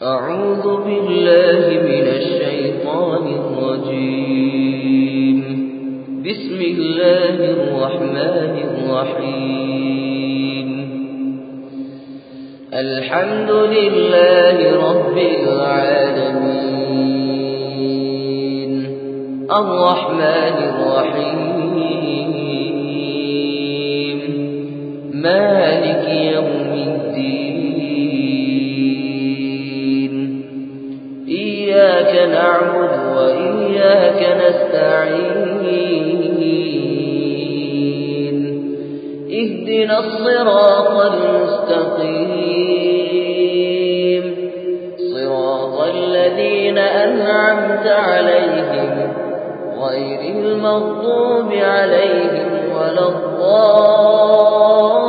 أعوذ بالله من الشيطان الرجيم. بسم الله الرحمن الرحيم. الحمد لله رب العالمين، الرحمن الرحيم، مالك يوم الدين. إياك نعبد وإياك نستعين. اهدنا الصراط المستقيم، صراط الذين أنعمت عليهم غير المغضوب عليهم ولا الضالين.